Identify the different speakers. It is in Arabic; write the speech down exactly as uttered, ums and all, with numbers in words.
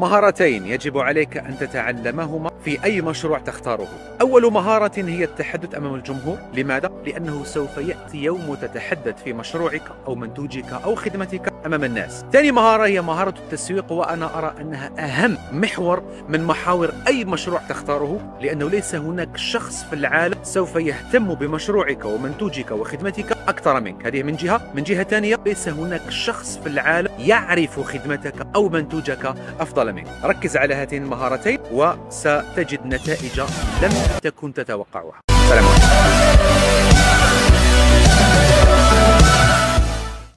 Speaker 1: مهارتين يجب عليك أن تتعلمهما في أي مشروع تختاره. أول مهارة هي التحدث أمام الجمهور. لماذا؟ لأنه سوف يأتي يوم تتحدث في مشروعك أو منتوجك أو خدمتك أمام الناس. ثاني مهارة هي مهارة التسويق، وأنا أرى أنها أهم محور من محاور أي مشروع تختاره، لأنه ليس هناك شخص في العالم سوف يهتم بمشروعك ومنتوجك وخدمتك أكثر منك. هذه من جهة. من جهة ثانية، ليس هناك شخص في العالم يعرف خدمتك أو منتوجك أفضل منك. ركز على هاتين المهارتين وستجد نتائج لم تكن تتوقعها.